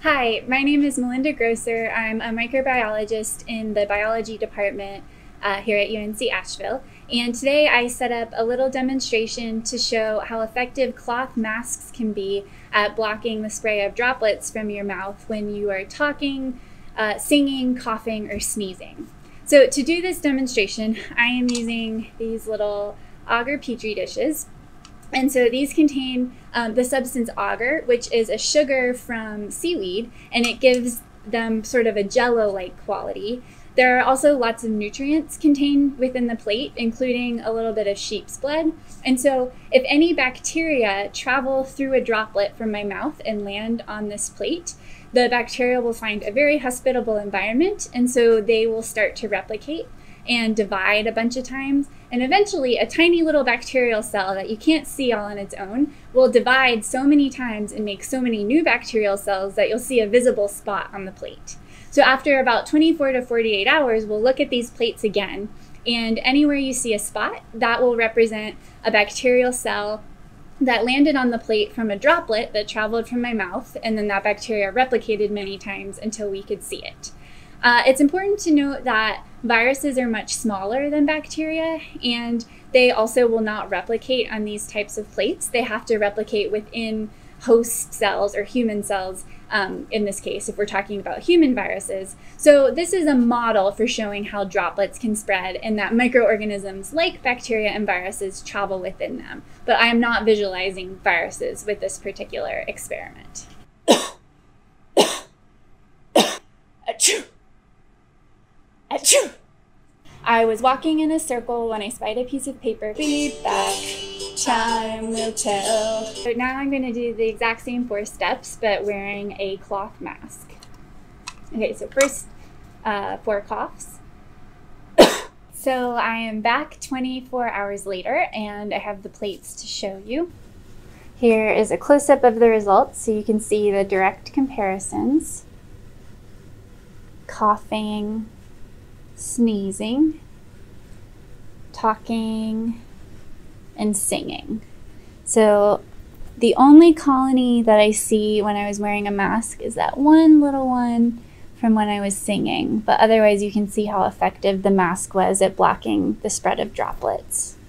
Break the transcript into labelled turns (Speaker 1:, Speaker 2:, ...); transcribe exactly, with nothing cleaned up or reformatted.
Speaker 1: Hi, my name is Melinda Grosser. I'm a microbiologist in the biology department uh, here at U N C Asheville. And today I set up a little demonstration to show how effective cloth masks can be at blocking the spray of droplets from your mouth when you are talking, uh, singing, coughing, or sneezing. So to do this demonstration, I am using these little agar petri dishes. And so these contain um, the substance agar, which is a sugar from seaweed, and it gives them sort of a jello-like quality. There are also lots of nutrients contained within the plate, including a little bit of sheep's blood. And so if any bacteria travel through a droplet from my mouth and land on this plate, the bacteria will find a very hospitable environment, and so they will start to replicate and divide a bunch of times. And eventually a tiny little bacterial cell that you can't see all on its own will divide so many times and make so many new bacterial cells that you'll see a visible spot on the plate. So after about twenty-four to forty-eight hours, we'll look at these plates again, and anywhere you see a spot, that will represent a bacterial cell that landed on the plate from a droplet that traveled from my mouth, and then that bacteria replicated many times until we could see it. Uh, it's important to note that viruses are much smaller than bacteria, and they also will not replicate on these types of plates. They have to replicate within host cells or human cells, um, in this case, if we're talking about human viruses. So this is a model for showing how droplets can spread and that microorganisms like bacteria and viruses travel within them. But I am not visualizing viruses with this particular experiment. Achoo! Achoo! I was walking in a circle when I spied a piece of paper. Feedback, time will tell. So now I'm going to do the exact same four steps, but wearing a cloth mask. Okay, so first, uh, four coughs. So I am back twenty-four hours later, and I have the plates to show you. Here is a close-up of the results, so you can see the direct comparisons. Coughing, sneezing, talking, and singing. So the only colony that I see when I was wearing a mask is that one little one from when I was singing, but otherwise you can see how effective the mask was at blocking the spread of droplets.